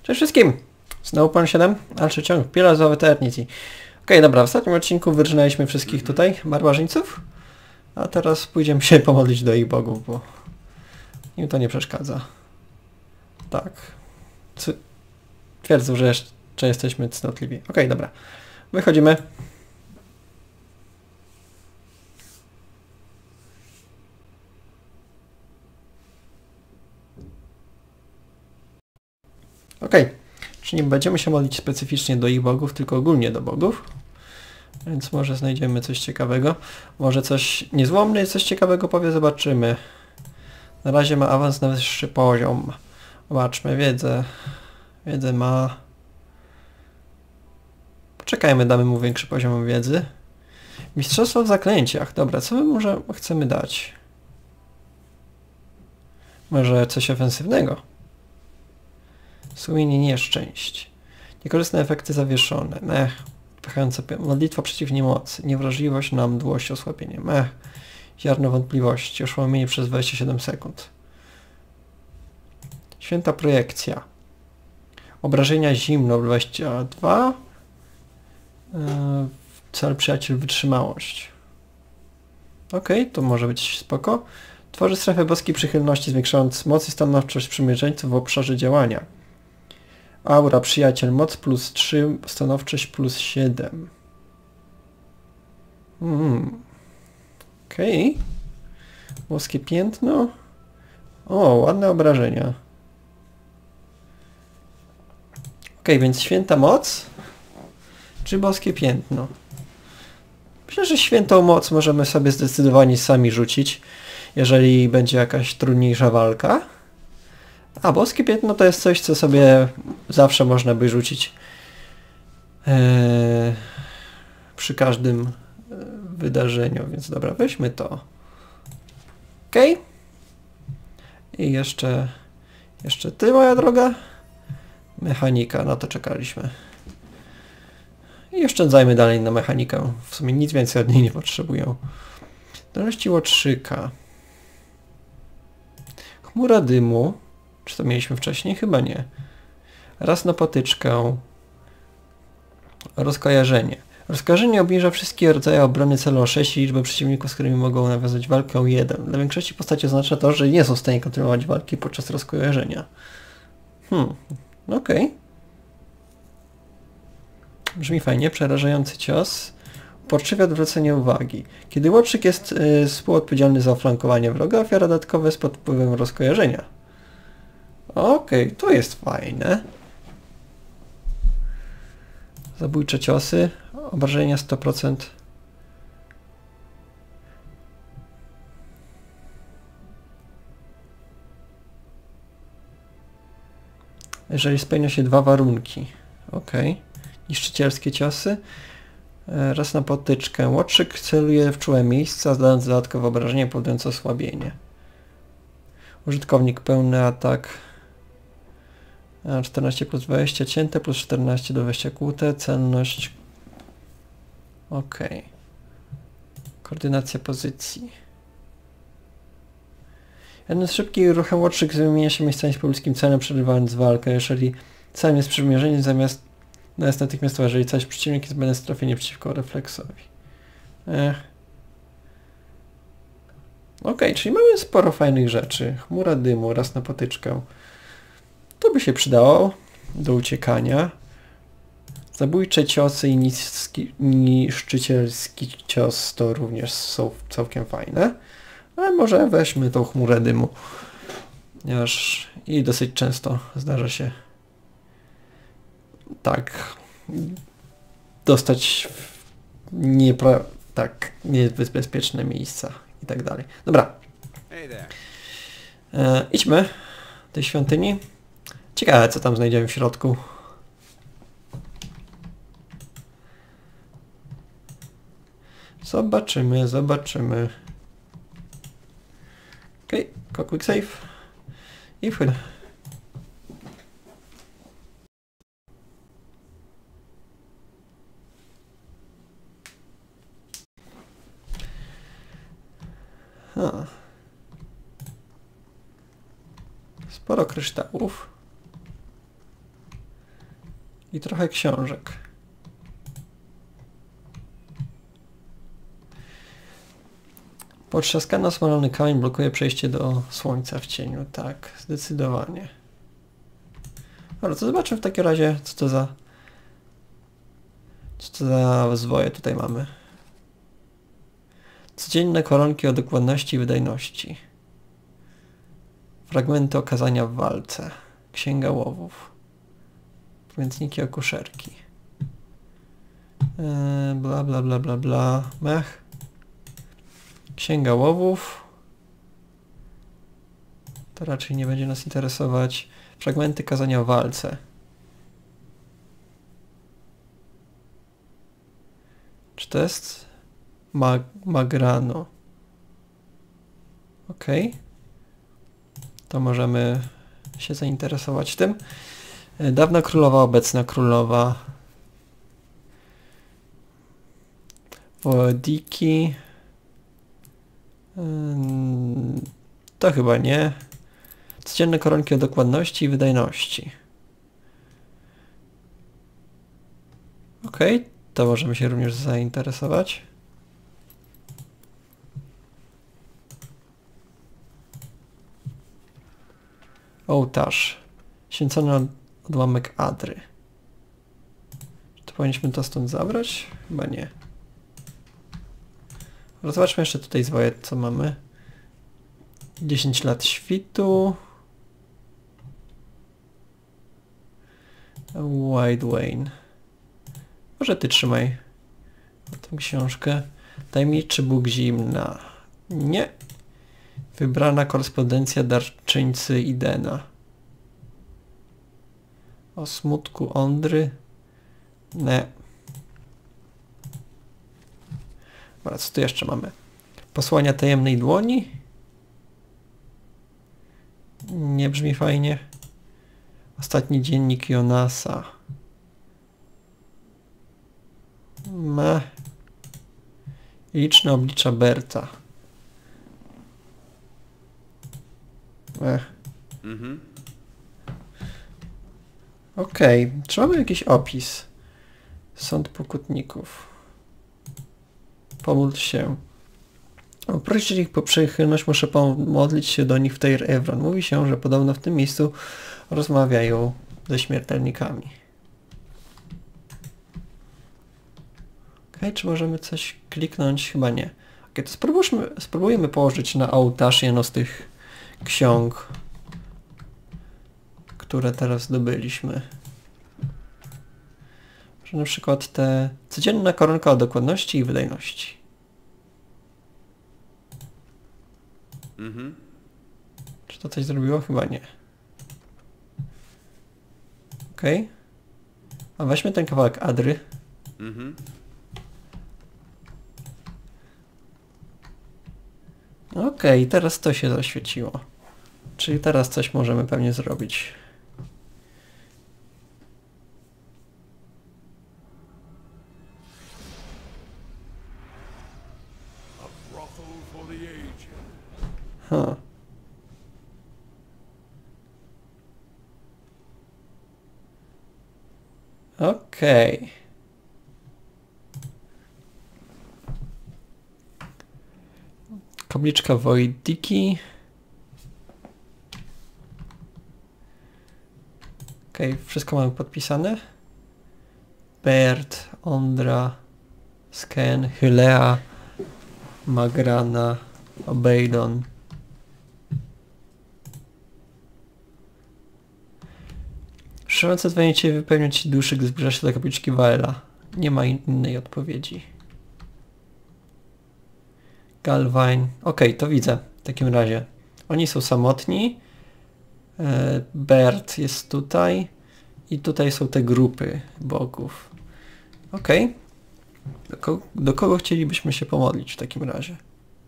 Cześć wszystkim! Znowu pan 7, dalszy ciąg, Pillars of Eternity. Okej, dobra, w ostatnim odcinku wyrzynaliśmy wszystkich tutaj barbarzyńców, a teraz pójdziemy się pomodlić do ich bogów, bo im to nie przeszkadza. Tak. Twierdzą, że jeszcze jesteśmy cnotliwi. Okej, dobra. Wychodzimy. Okej. Czyli nie będziemy się modlić specyficznie do ich bogów, tylko ogólnie do bogów. Więc może znajdziemy coś ciekawego. Może coś niezłomny, coś ciekawego powie, zobaczymy. Na razie ma awans na wyższy poziom. Zobaczmy, wiedzę. Wiedzę ma... Poczekajmy, damy mu większy poziom wiedzy. Mistrzostwo w zaklęciach. Dobra, co my może chcemy dać? Może coś ofensywnego? Sumienie nieszczęść. Niekorzystne efekty zawieszone. Pychająca modlitwa przeciw niemocy. Niewrażliwość na mdłość, osłabienie. Ziarno wątpliwości. Oszołomienie przez 27 sekund. Święta projekcja. Obrażenia zimno 22. Cel przyjaciel wytrzymałość. Okej, to może być spoko. Tworzy strefę boskiej przychylności, zwiększając moc i stanowczość sprzymierzeńców w obszarze działania. Aura przyjaciel, moc plus 3, stanowczość plus 7. Okej. Boskie piętno. O, ładne obrażenia. Okej, więc święta moc. Czy boskie piętno? Myślę, że świętą moc możemy sobie zdecydowanie sami rzucić, jeżeli będzie jakaś trudniejsza walka. A boskie piętno to jest coś, co sobie zawsze można by rzucić przy każdym wydarzeniu, więc dobra, weźmy to. Okej. I jeszcze ty, moja droga. Mechanika, na to czekaliśmy. I oszczędzajmy dalej na mechanikę. W sumie nic więcej od niej nie potrzebują. Zdolności łotrzyka. Chmura dymu. Czy to mieliśmy wcześniej? Chyba nie. Raz na potyczkę. Rozkojarzenie. Rozkojarzenie obniża wszystkie rodzaje obrony celu o 6 i liczbę przeciwników, z którymi mogą nawiązać walkę o 1. Dla większości postaci oznacza to, że nie są w stanie kontynuować walki podczas rozkojarzenia. Okej. Brzmi fajnie. Przerażający cios. Uporczywe odwrócenie uwagi. Kiedy łotrzyk jest współodpowiedzialny za oflankowanie wroga, ofiara dodatkowa jest pod wpływem rozkojarzenia. Okej, to jest fajne. Zabójcze ciosy. Obrażenia 100%. Jeżeli spełnia się 2 warunki. Okej. Niszczycielskie ciosy. Raz na potyczkę. Łotrzyk celuje w czułe miejsca, zadając dodatkowe obrażenie powodujące osłabienie. Użytkownik pełny atak. 14 plus 20 cięte, plus 14 do wejścia kłute. Celność. Okej. Koordynacja pozycji. Jednym z szybkich ruchem łotrzyk zmienia się miejscami z pobliskim celem, przerywając walkę. Jeżeli celem jest przymierzenie, zamiast natychmiastowo, jeżeli coś przeciwnik jest będący trafienie przeciwko refleksowi. Okej, czyli mamy sporo fajnych rzeczy. Chmura dymu, raz na potyczkę. To by się przydało do uciekania. Zabójcze ciosy i niszczycielski cios to również są całkiem fajne. Ale może weźmy tą chmurę dymu. Ponieważ i dosyć często zdarza się tak dostać w niebezpieczne miejsca i tak dalej. Dobra. Idźmy do tej świątyni. Ciekawe, co tam znajdziemy w środku. Zobaczymy. Okej, quick save. I wchodzę. Sporo kryształów. I trochę książek. Potrzaskany osmalony kamień blokuje przejście do słońca w cieniu. Tak, zdecydowanie. Dobra, to zobaczmy w takim razie, co to za zwoje tutaj mamy. Codzienne koronki o dokładności i wydajności. Fragmenty okazania w walce. Księga łowów. Pamiętniki akuszerki. Bla bla bla bla bla. Mech. Księga łowów. To raczej nie będzie nas interesować. Fragmenty kazania w walce. Czy to jest Magrano? Ok. To możemy się zainteresować tym. Dawna królowa, obecna królowa. Wodiki. To chyba nie. Codzienne koronki o dokładności i wydajności. Ok, to możemy się również zainteresować. Ołtarz. Święcony odłamek Adry. Czy to powinniśmy to stąd zabrać? Chyba nie. Zobaczmy jeszcze tutaj zwoje, co mamy. 10 lat świtu. White Wayne. Może ty trzymaj tę książkę. Tajemniczy Bóg Zimna. Nie. Wybrana korespondencja darczyńcy Idena. O smutku Ondry. Nie. Dobra, co tu jeszcze mamy? Posłania tajemnej dłoni? Nie brzmi fajnie. Ostatni dziennik Jonasa. Liczne oblicza Berta. Okej, czy mamy jakiś opis? Sąd pokutników. Pomódl się. Prosić ich po przychylność, muszę pomodlić się do nich w Teir Evron. Mówi się, że podobno w tym miejscu rozmawiają ze śmiertelnikami. Okej, czy możemy coś kliknąć? Chyba nie. Okej, to spróbujmy położyć na ołtarz jedną z tych ksiąg, które teraz zdobyliśmy. Może na przykład te codzienna koronka o dokładności i wydajności. Czy to coś zrobiło? Chyba nie. Okej. A weźmy ten kawałek Adry. Okej, teraz to się zaświeciło. Czyli teraz coś możemy pewnie zrobić. Okej. Kapliczka Wojdiki. Okej, wszystko mamy podpisane. Bert, Ondra, Sken, Hylea, Magrana, Obeidon. Szerzące dzwonicie wypełniać ci duszy, gdy zbliża się do kapliczki Waela. Nie ma innej odpowiedzi. Galvine. Okej, to widzę w takim razie. Oni są samotni. Bert jest tutaj. I tutaj są te grupy bogów. Okej. Do kogo chcielibyśmy się pomodlić w takim razie?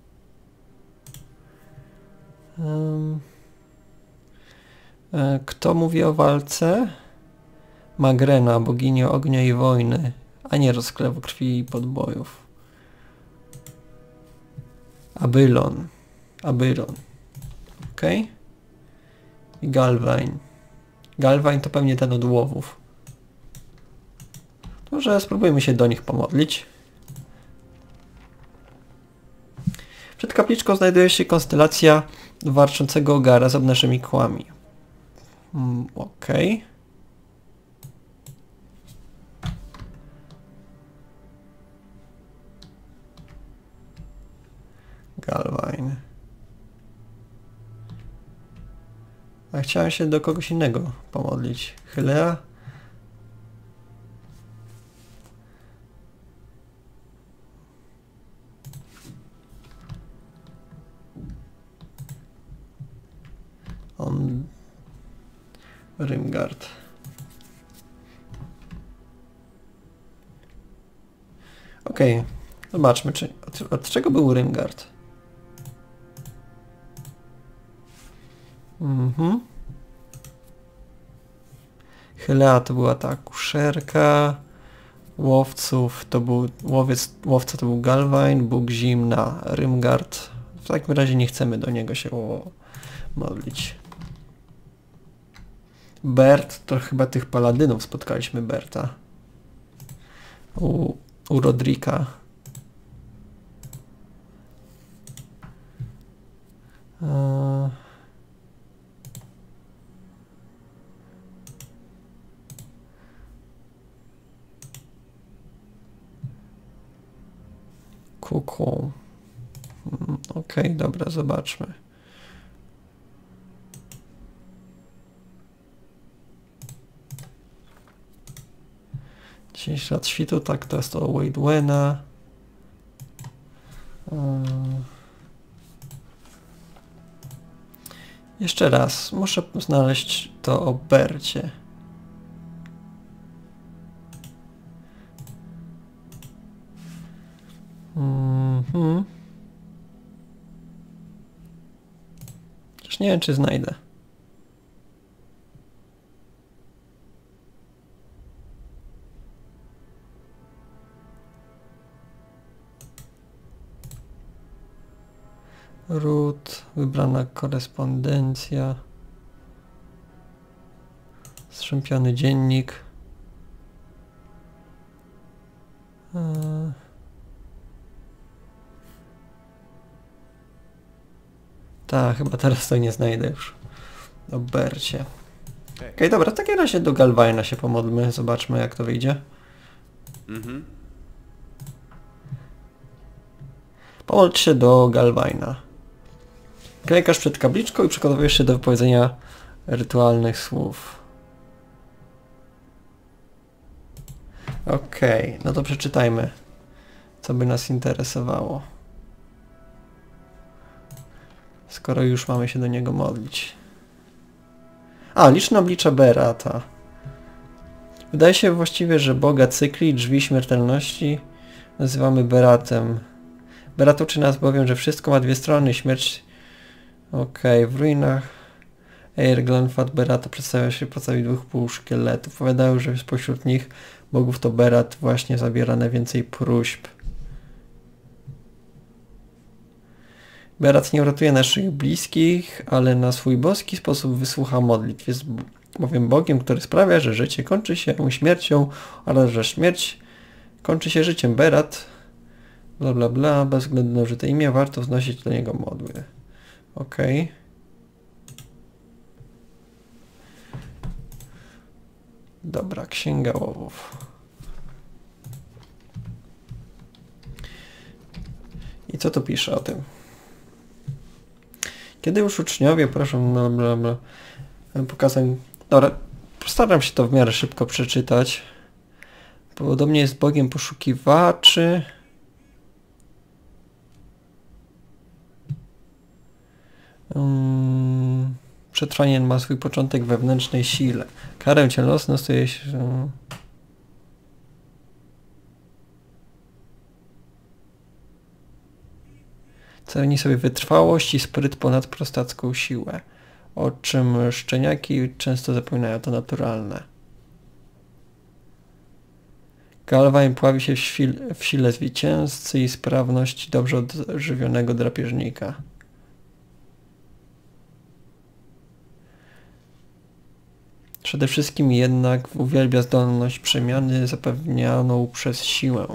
Kto mówi o walce? Magrena, bogini ognia i wojny, a nie rozklewu krwi i podbojów. Abylon. Okej. I Galvine. Galvine to pewnie ten od łowów. Może spróbujmy się do nich pomodlić. Przed kapliczką znajduje się konstelacja warczącego ogara z obnażymi kłami. Okej. Galwain. A chciałem się do kogoś innego pomodlić. Hylea? Rimgard. Okej. Zobaczmy, czy od czego był Rimgard. Hylea to była ta akuszerka. Łowców to był... Łowca to był Galwain, Bóg Zimna, Rimgard. W takim razie nie chcemy do niego się modlić. Bert, to chyba tych paladynów spotkaliśmy Berta. U Rodrika. Kukłą. Okej, dobra, zobaczmy. 10 lat świtu, tak, to jest to Waidwena. Jeszcze raz, muszę znaleźć to o Bercie. Chociaż nie wiem, czy znajdę. Ród, wybrana korespondencja, strzępiony dziennik. Tak, chyba teraz to nie znajdę już. O Bercie. Okej, dobra, w takim razie do Galwaina się pomodlmy, zobaczmy jak to wyjdzie. Pomódl się do Galwaina. Klękasz przed kapliczką i przygotowujesz się do wypowiedzenia rytualnych słów. Okej, no to przeczytajmy, co by nas interesowało. Skoro już mamy się do niego modlić. A, liczne oblicza Berata. Wydaje się właściwie, że Boga cykli, drzwi śmiertelności nazywamy Beratem. Berat uczy nas bowiem, że wszystko ma dwie strony. Śmierć... Okej, w ruinach Eirglenfad Berata przedstawia się w postaci dwóch półszkieletów. Powiadają, że spośród nich bogów to Berat właśnie zabiera najwięcej próśb. Berat nie uratuje naszych bliskich, ale na swój boski sposób wysłucha modlitw. Jest bowiem Bogiem, który sprawia, że życie kończy się śmiercią oraz że śmierć kończy się życiem. Berat, bla bla bla, bez względu na użyte imię, warto wznosić do niego modły. Okej. Dobra, Księga Łowów. I co tu pisze o tym? Kiedy już uczniowie proszą, bla bla bla, pokazem... Dobra, postaram się to w miarę szybko przeczytać. Podobnie jest Bogiem poszukiwaczy. Przetrwanie ma swój początek w wewnętrznej sile. Karę cielesną stoi się... Ceni sobie wytrwałość i spryt ponad prostacką siłę, o czym szczeniaki często zapominają, to naturalne. Galwain pławi się w sile zwycięzcy i sprawności dobrze odżywionego drapieżnika. Przede wszystkim jednak uwielbia zdolność przemiany zapewnianą przez siłę.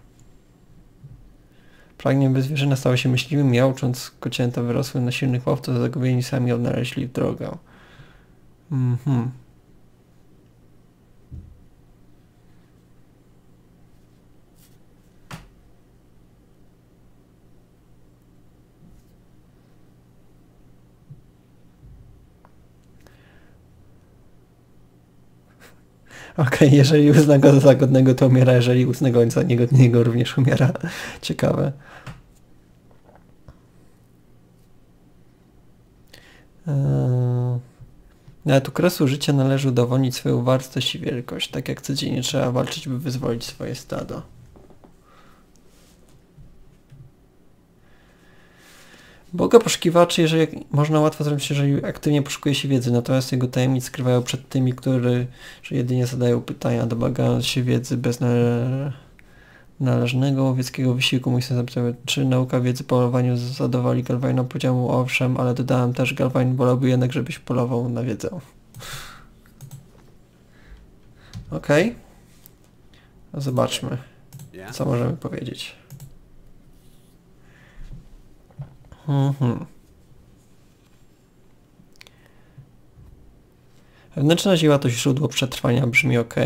Pragnie, by zwierzyna stała się myśliwym, jałcząc kocięta wyrosły na silnych łowców, zagubieni sami odnaleźli drogę. Okej, jeżeli uzna go za godnego, to umiera, jeżeli uzna go za niegodnego, również umiera. Ciekawe. Nawet u kresu życia należy udowodnić swoją wartość i wielkość, tak jak codziennie trzeba walczyć, by wyzwolić swoje stado. Boga poszukiwaczy, jeżeli można łatwo zrobić, jeżeli aktywnie poszukuje się wiedzy, natomiast jego tajemnic skrywają przed tymi, którzy jedynie zadają pytania, domagając się wiedzy bez należnego łowieckiego wysiłku. Mój syn zapytał, czy nauka wiedzy polowaniu zadowoli Galwaina. Powiedział mu owszem, ale dodałem też, Galwain wolałby jednak, żebyś polował na wiedzę. Okej. Zobaczmy, co możemy powiedzieć. Wewnętrzna siła to źródło przetrwania, brzmi ok.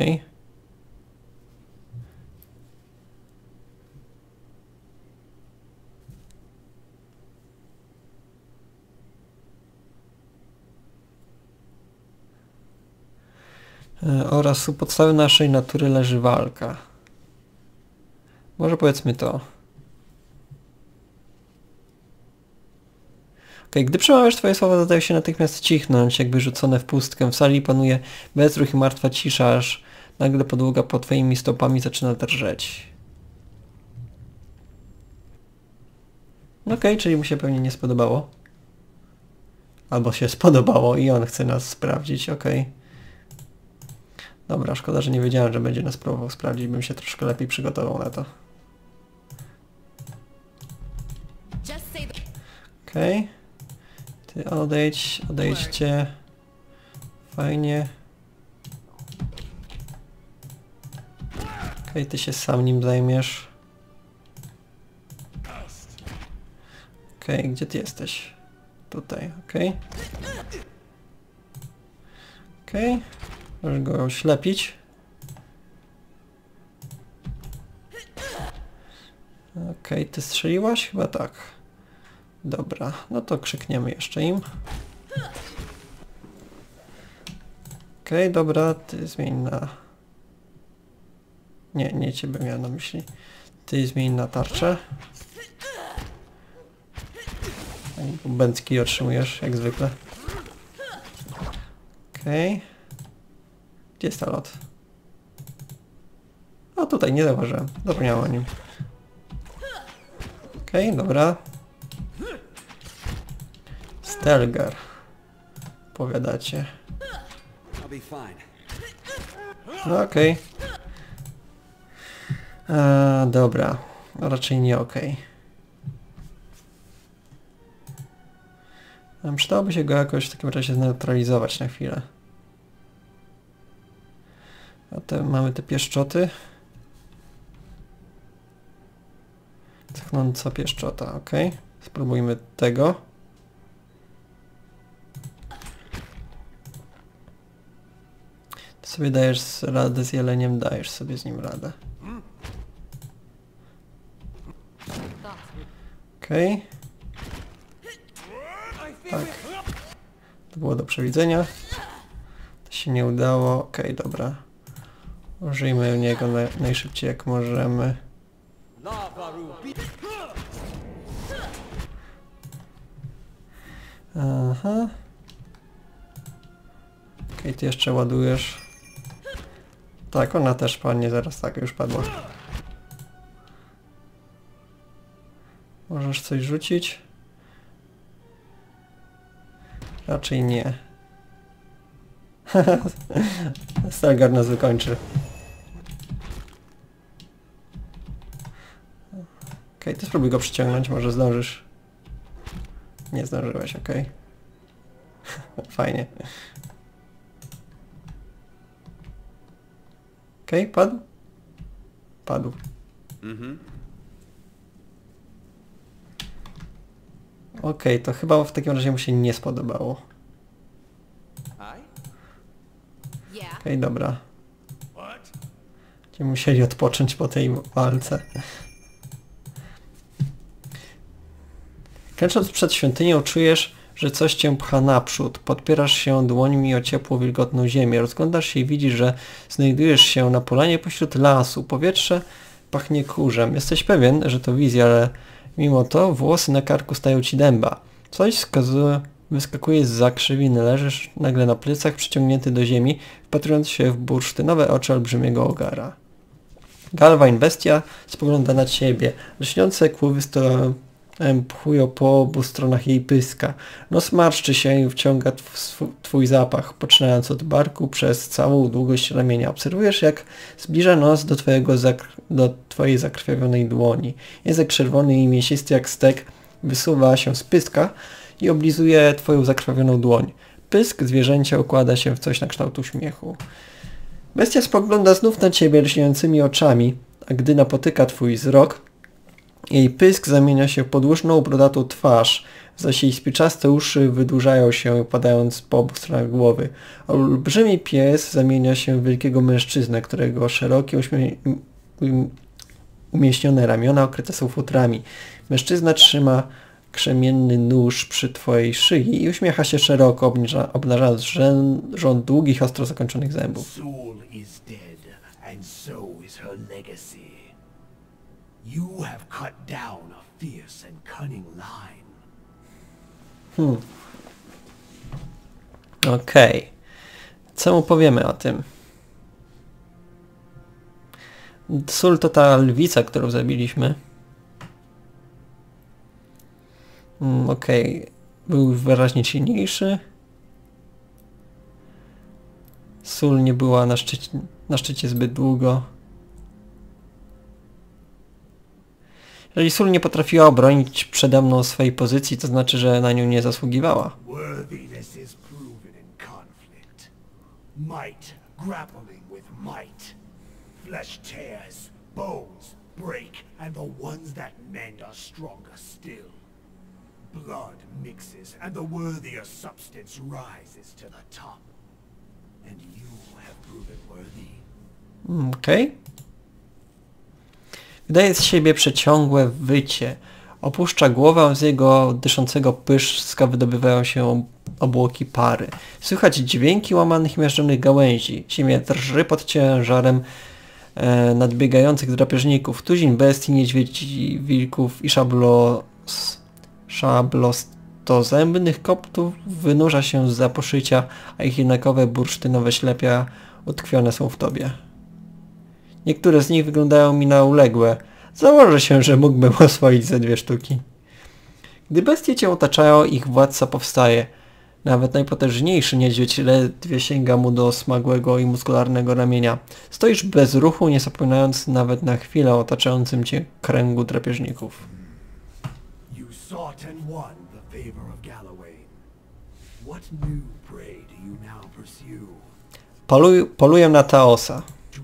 Oraz u podstawy naszej natury leży walka. Może powiedzmy to. Gdy przemawiasz, twoje słowa zadają się natychmiast cichnąć, jakby rzucone w pustkę. W sali panuje bezruch i martwa cisza, aż nagle podłoga pod twoimi stopami zaczyna drżeć. Czyli mu się pewnie nie spodobało. Albo się spodobało i on chce nas sprawdzić, Dobra, szkoda, że nie wiedziałem, że będzie nas próbował sprawdzić, bym się troszkę lepiej przygotował na to. Ty odejdźcie. Fajnie. Ty się sam nim zajmiesz. Gdzie ty jesteś? Tutaj, Możesz go oślepić. Ty strzeliłaś? Chyba tak. Dobra, no to krzykniemy jeszcze im. Dobra, ty zmień na... Nie ciebie miałem na myśli. Ty zmień na tarczę. Bęcki otrzymujesz, jak zwykle. Gdzie jest ta lot? O, tutaj, nie zauważyłem. Zapomniałem o nim. Dobra. Stelgar. Powiadacie. Dobra. Raczej nie Przydałoby się go jakoś w takim razie zneutralizować na chwilę. Mamy te pieszczoty. Cechnąca pieszczota, Spróbujmy tego. Ty sobie dajesz radę z jeleniem, dajesz sobie z nim radę. Tak. To było do przewidzenia. To się nie udało. Dobra. Użyjmy niego najszybciej jak możemy. Aha. Ty jeszcze ładujesz. Tak, ona też padnie zaraz, już padła. Możesz coś rzucić? Raczej nie. Stelgar nas wykończy. Ty spróbuj go przyciągnąć, może zdążysz. Nie zdążyłeś, Fajnie. Okej, padł? Padł. Okej, to chyba w takim razie mu się nie spodobało. Okej, dobra. Będziemy musieli odpocząć po tej walce. Kręcząc przed świątynią czujesz, że coś cię pcha naprzód. Podpierasz się dłońmi o ciepło, wilgotną ziemię. Rozglądasz się i widzisz, że znajdujesz się na polanie pośród lasu. Powietrze pachnie kurzem. Jesteś pewien, że to wizja, ale mimo to włosy na karku stają ci dęba. Coś wyskakuje zza krzywiny. Leżysz nagle na plecach, przyciągnięty do ziemi, wpatrując się w bursztynowe oczy olbrzymiego ogara. Galwain bestia spogląda na ciebie. Lśniące kły pchują po obu stronach jej pyska. Nos marszczy się i wciąga twój zapach, poczynając od barku przez całą długość ramienia. Obserwujesz, jak zbliża nos do twojej zakrwawionej dłoni. Język czerwony i mięsisty jak stek wysuwa się z pyska i oblizuje twoją zakrwawioną dłoń. Pysk zwierzęcia układa się w coś na kształt uśmiechu. Bestia spogląda znów na ciebie lśniącymi oczami, a gdy napotyka twój wzrok, jej pysk zamienia się w podłużną, brodatą twarz, zaś jej spiczaste uszy wydłużają się, padając po obu stronach głowy. Olbrzymi pies zamienia się w wielkiego mężczyznę, którego szerokie, umieśnione ramiona okryte są futrami. Mężczyzna trzyma krzemienny nóż przy twojej szyi i uśmiecha się szeroko, obnażając rząd długich, ostro zakończonych zębów. You have cut down a fierce and cunning line. Okej. Co mu powiemy o tym? Sól to ta lwica, którą zabiliśmy. Okej. Był wyraźnie silniejszy. Sól nie była na szczycie zbyt długo. Jeżeli Sól nie potrafiła obronić przede mną swojej pozycji, to znaczy, że na nią nie zasługiwała. Okej. Wydaje z siebie przeciągłe wycie. Opuszcza głowę, z jego dyszącego pyszczka wydobywają się obłoki pary. Słychać dźwięki łamanych i miażdżonych gałęzi. Ziemia drży pod ciężarem nadbiegających drapieżników. Tuzin bestii, niedźwiedzi, wilków i szablostozębnych koptów wynurza się zza poszycia, a ich jednakowe bursztynowe ślepia utkwione są w tobie. Niektóre z nich wyglądają mi na uległe. Założę się, że mógłbym oswoić ze 2 sztuki. Gdy bestie cię otaczają, ich władca powstaje. Nawet najpotężniejszy niedźwiedź ledwie sięga mu do smagłego i muskularnego ramienia. Stoisz bez ruchu, nie zapominając nawet na chwilę o otaczającym cię kręgu drapieżników. Poluję na Taosa.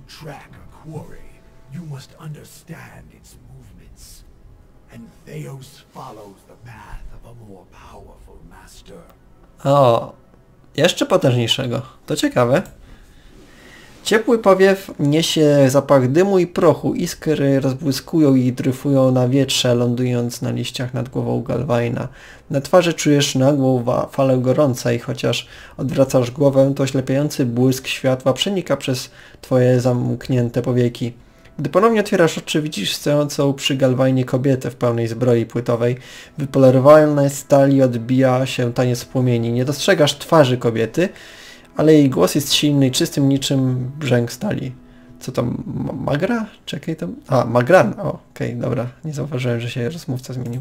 You must understand its movements, and Theos follows the path of a more powerful master. O, jeszcze potężniejszego. To ciekawe. Ciepły powiew niesie zapach dymu i prochu. Iskry rozbłyskują i dryfują na wietrze, lądując na liściach nad głową Galwaina. Na twarzy czujesz nagłą falę gorąca i chociaż odwracasz głowę, to oślepiający błysk światła przenika przez twoje zamknięte powieki. Gdy ponownie otwierasz oczy, widzisz stojącą przy Galwainie kobietę w pełnej zbroi płytowej. Wypolerowanej stali odbija się taniec płomieni. Nie dostrzegasz twarzy kobiety, ale jej głos jest silny i czystym niczym brzęk stali. Co to? Magra? Czekaj tam. A, Magran. O, okej, dobra. Nie zauważyłem, że się rozmówca zmienił.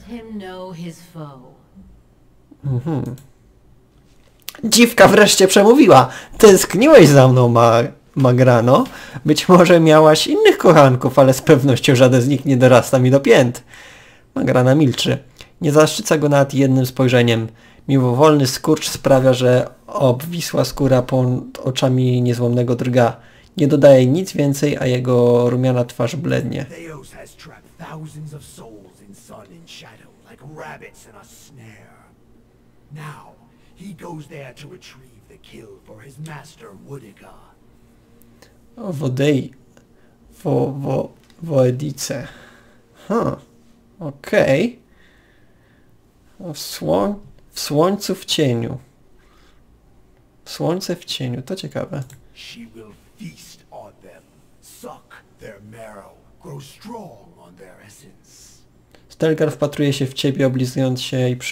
Dziwka wreszcie przemówiła. Tęskniłeś za mną, Magrano. Być może miałaś innych kochanków, ale z pewnością żaden z nich nie dorasta mi do pięt. Magrana milczy. Nie zaszczyca go nawet jednym spojrzeniem. Mimowolny skurcz sprawia, że obwisła skóra pod oczami niezłomnego drga. Nie dodaje nic więcej, a jego rumiana twarz blednie. Theos has trapped thousands of souls in sun and shadow like rabbits in a snare. Now, he goes there to retrieve the kill for his master Woodica. Wodei. Woedice. Okej. W słońcu w cieniu. Słońce w cieniu, to ciekawe. She will feast on them, suck their marrow, grow strong on their essence. Stelgar wpatruje się w ciebie, oblizując się i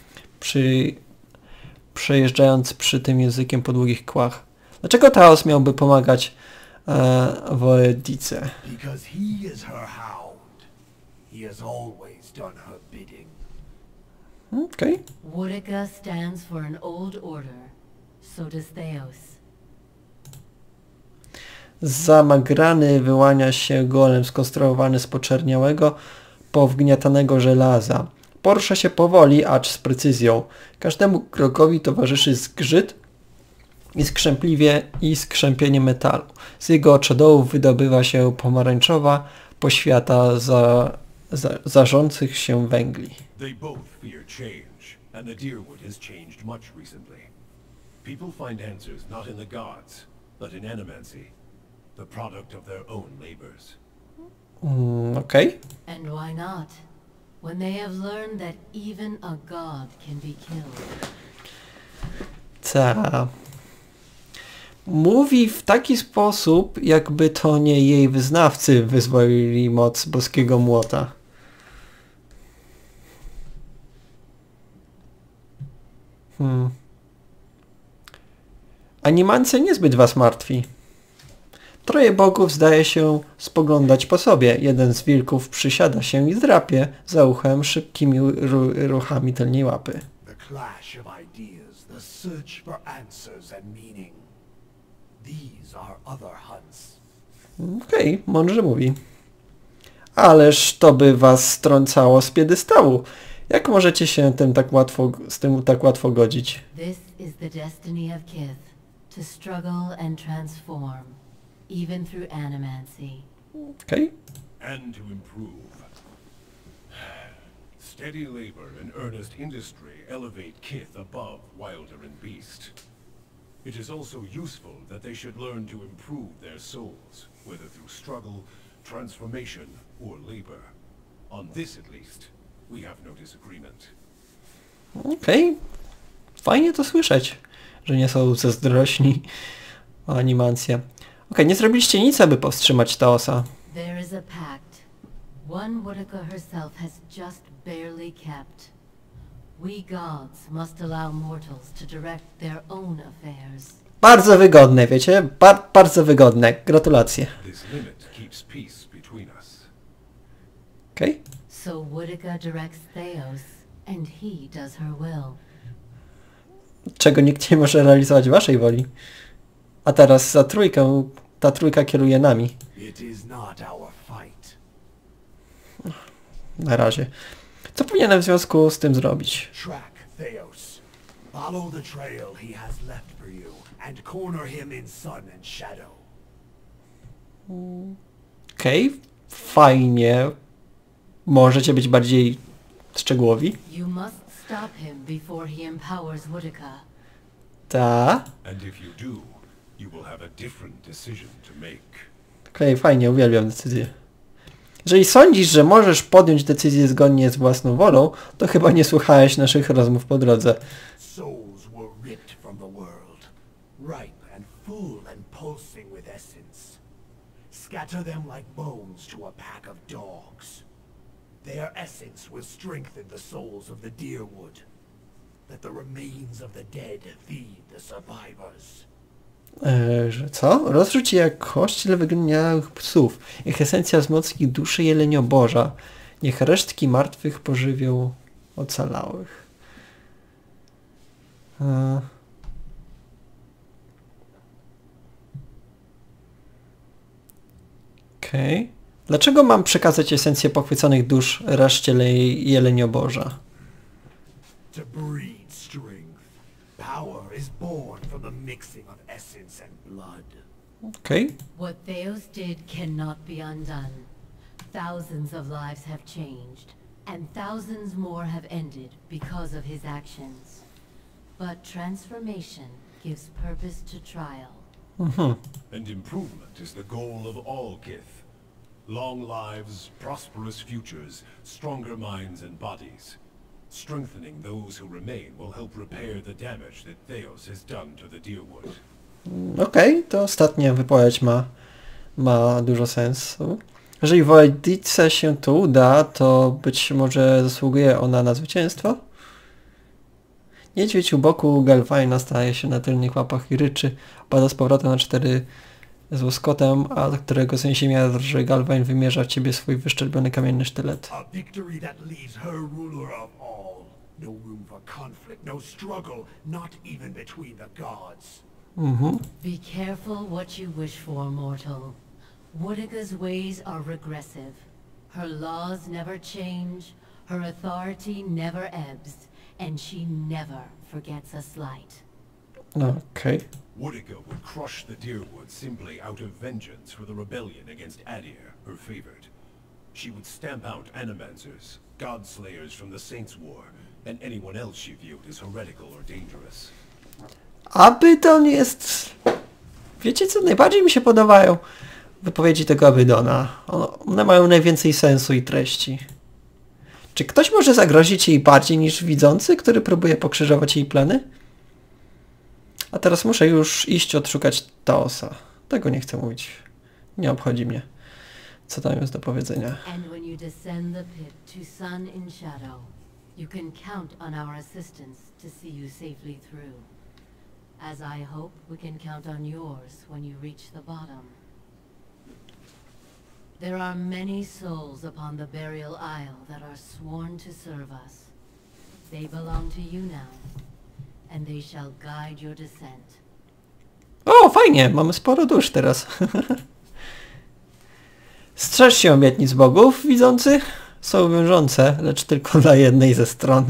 przejeżdżając przy tym językiem po długich kłach. Dlaczego Taos miałby pomagać Woedice? Because he is her hound. He has always done her bidding. Okej. Woodica stands for an old order. So does Theos. Zamagrany wyłania się golem skonstruowany z poczerniałego, powgniatanego żelaza. Porusza się powoli, acz z precyzją. Każdemu krokowi towarzyszy zgrzyt i skrzępienie metalu. Z jego oczodołów wydobywa się pomarańczowa poświata zarządzących się węgli. They both fear change, and the Deerwood has changed much recently. People find answers not in the gods, but in animancy, the product of their own labors. Okej. And why not? When they have learned that even a god can be killed. Ta. Mówi w taki sposób, jakby to nie jej wyznawcy wyzwolili moc boskiego młota. Animancja niezbyt was martwi. Troje bogów zdaje się spoglądać po sobie. Jeden z wilków przysiada się i drapie za uchem szybkimi ruchami tylnej łapy. The clash of ideas, the search for answers and meaning. These are other hunts. Okej, mądrze mówi. Ależ to by was strącało z piedestału. Jak możecie się z tym tak łatwo godzić? This is the destiny of Kith, to struggle and transform, even through animancy. Okej. And to improve. Steady labor and earnest industry elevate Kith above Wilder and Beast. It is also useful that they should learn to improve their souls, whether through struggle, transformation, or labor. On this at least, we have no disagreement. Okej. Fajnie to słyszeć, że nie są zazdrośni o animację. Okej, nie zrobiliście nic, aby powstrzymać Taosa. There is a pact. One Woodica herself has just barely kept. We gods must allow mortals to direct their own affairs. Bardzo wygodne, wiecie? Bardzo wygodne. Gratulacje. This limit keeps peace between us. Okej. So Woodica directs Theos, and he does her will. Czego nikt nie może realizować waszej woli. A teraz ta trójka kieruje nami. It is not our fight. Na razie. Co powinienem w związku z tym zrobić? Track Theos. Follow the trail he has left for you and corner him in sun and shadow. Okej, fajnie. Możecie być bardziej szczegółowi? You must stop him before he empowers Woodica. Ta. And if you do, you will have a different decision to make. Okej, fajnie, uwielbiam decyzję. Jeżeli sądzisz, że możesz podjąć decyzję zgodnie z własną wolą, to chyba nie słuchałeś naszych rozmów po drodze. Souls were ripped from the world, ripe and full and pulsing with essence. Scatter them like bones to a pack of dogs. Their essence will strengthen the souls of the Deerwood. Let the remains of the dead feed the survivors. Że co? Rozrzuć je jak kości dla wyglądniałych psów. Ich esencja wzmocni duszy jelenioboża. Niech resztki martwych pożywią ocalałych. Okej. Dlaczego mam przekazać esencję pochwyconych dusz reszcie jelenioboża? To breed strength. Power is born from the mixing of essence and blood. Okej. What Theos did cannot be undone. Thousands of lives have changed, and thousands more have ended because of his actions. But transformation gives purpose to trial. And improvement is the goal of all Kith. Long lives, prosperous futures, stronger minds and bodies. Strengthening those who remain will help repair the damage that Theos has done to the Deerwood. Okej, to ostatnia wypowiedź ma dużo sensu. Jeżeli Wojdice się to uda, to być może zasługuje ona na zwycięstwo. Niedźwiedź u boku Galvaina staje się na tylnych łapach i ryczy. Pada z powrotem na 4 z łoskotem, a do którego ziemia drży. Galvain wymierza w ciebie swój wyszczerbiony kamienny sztylet. A victory that leaves her ruler of all. No room for conflict, no struggle, not even between the gods. Be careful what you wish for, mortal. Woodica's ways are regressive. Her laws never change, her authority never ebbs, and she never forgets a slight. Okej. Woodica would crush the Deerwood simply out of vengeance for the rebellion against Adir, her favorite. She would stamp out Animancers, Godslayers from the Saints' War, and anyone else she viewed as heretical or dangerous. Abydon jest... Wiecie co? Najbardziej mi się podobają wypowiedzi tego Abydona. One mają najwięcej sensu i treści. Czy ktoś może zagrozić jej bardziej niż widzący, który próbuje pokrzyżować jej plany? A teraz muszę już iść odszukać Taosa. Tego nie chcę mówić. Nie obchodzi mnie, co tam jest do powiedzenia. And when you descend the pit to Sun in Shadow, you can count on our assistance to see you safely through. As I hope we can count on yours when you reach the bottom. There are many souls upon the Burial Isle that are sworn to serve us. They belong to you now, and they shall guide your descent. O, fajnie! Mamy sporo dusz teraz. Strzeż się obietnic bogów widzących. Są wiążące, lecz tylko dla jednej ze stron.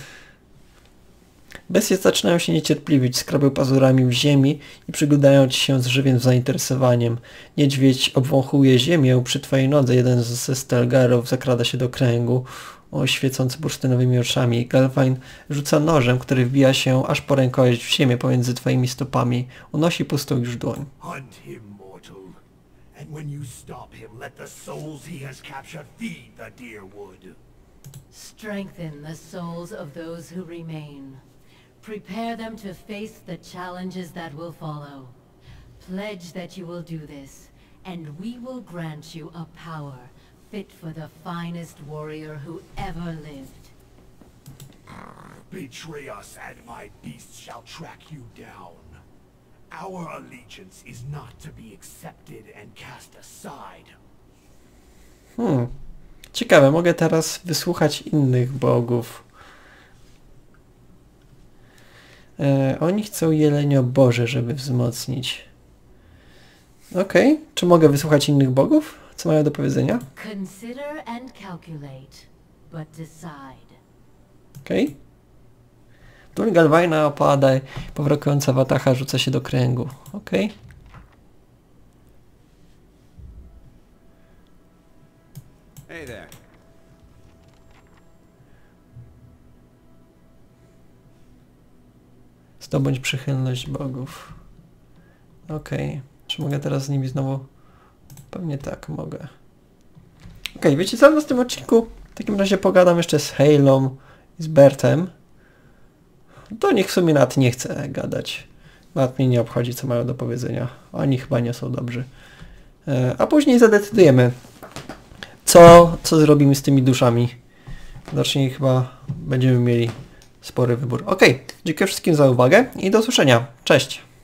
Bestie zaczynają się niecierpliwić, skrabią pazurami w ziemi i przyglądają ci się z żywym zainteresowaniem. Niedźwiedź obwąchuje ziemię przy twojej nodze. Jeden ze Stelgarów zakrada się do kręgu, świecąc bursztynowymi oczami. Galvain rzuca nożem, który wbija się aż po rękojeść w ziemię pomiędzy twoimi stopami. Unosi pustą już dłoń. Hunt him, mortal. And when you stop him, let the souls he has captured feed the Deerwood. Strengthen the souls of those who remain. Prepare them to face the challenges that will follow. Pledge that you will do this, and we will grant you a power fit for the finest warrior who ever lived. Betray us, and my beasts shall track you down. Our allegiance is not to be accepted and cast aside. Ciekawe, mogę teraz wysłuchać innych bogów. Oni chcą jelenioboże, żeby wzmocnić. Okej, czy mogę wysłuchać innych bogów? Co mają do powiedzenia? Consider and calculate, but decide. Okej. Dłoń Galvaina opada, powrokująca watacha rzuca się do kręgu. Okej. Hey there. Zdobądź przychylność bogów. Okej. Czy mogę teraz z nimi znowu... Pewnie tak, mogę. Okej, wiecie co? W tym odcinku w takim razie pogadam jeszcze z Halą i z Bertem. Do nich w sumie nawet nie chcę gadać. Nawet mnie nie obchodzi, co mają do powiedzenia. Oni chyba nie są dobrzy. A później zadecydujemy, co zrobimy z tymi duszami. Widocznie chyba będziemy mieli spory wybór. Okej, dziękuję wszystkim za uwagę i do usłyszenia. Cześć!